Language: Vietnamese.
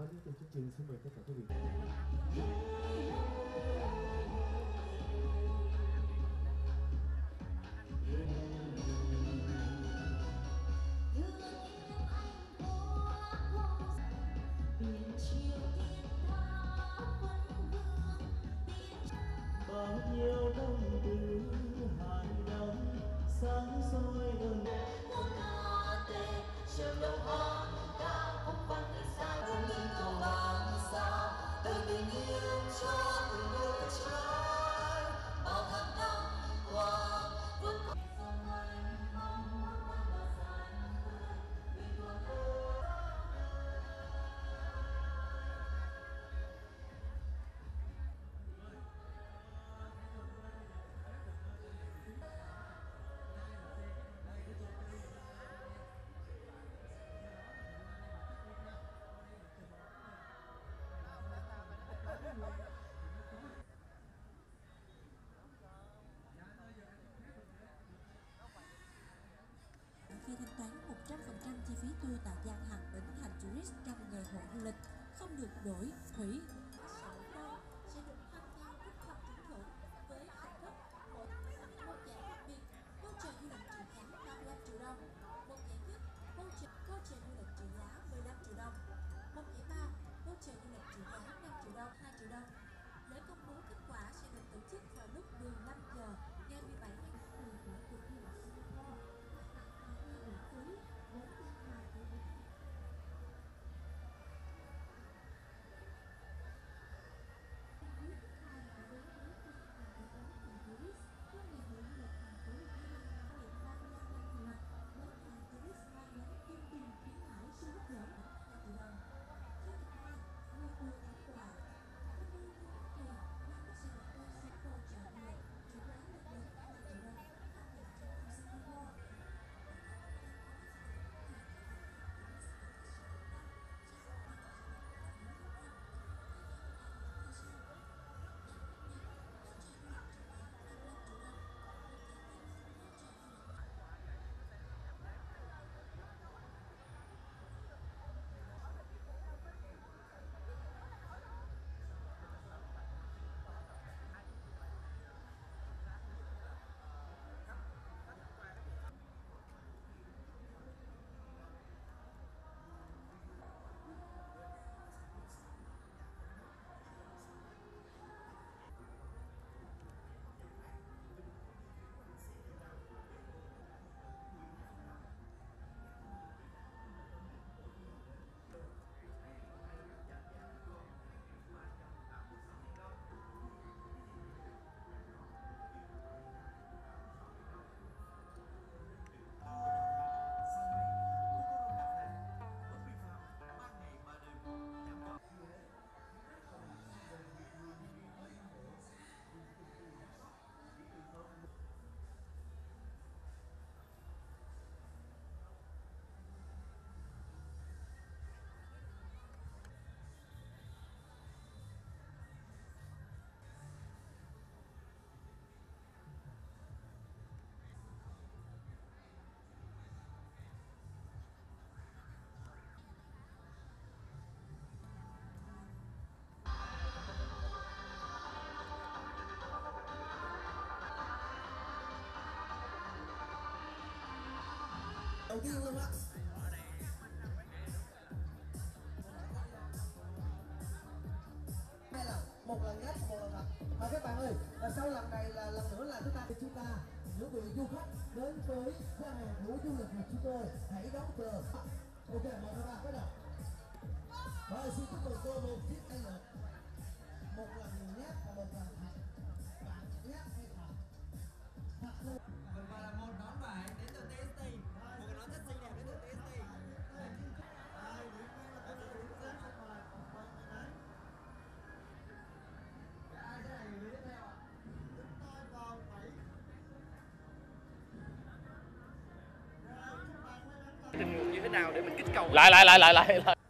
có những chương trình xin mời tất cả quý vị. Bao nhiêu năm từ hai năm sáng soi đơn một ca tê chiều lâu hoang ca không vang từ xa từng những câu vang xa từ tình yêu cho từng đôi trái bao tháng năm qua vẫn còn khi thanh toán 100% chi phí tour tại gian hàng Bến Thành Tourist trong ngày hội du lịch, không được đổi, hủy. Sẽ được tham gia rất là trúng thưởng với hình thức một giải đặc biệt voucher du lịch trị giá 35 triệu đồng, một giải nhất voucher du lịch trị giá 15 triệu đồng, một giải ba voucher du lịch trị giá 5 triệu đồng, 2 triệu đồng. Lễ công bố kết quả sẽ được tổ chức vào lúc 15 giờ ngày 17 tháng 10 của cuộc thi. Đầu tiên luôn á. Đây là một lần ghép, một lần gặp. Và các bạn ơi, và sau lần này là lần nữa là chúng ta những vị du khách đến với gian hàng của du lịch của chúng tôi hãy đón chờ. Ok, mời các bạn bắt đầu. Và xin chúc mừng cô một chiếc tay lượt. Một lần nhét và một lần thật. Bạn nhét hay thật? Thật luôn. Và là một nón vải đến từ TST, một cái nón rất xinh đẹp đến từ TST. Tình huống như thế nào để mình kích cầu lại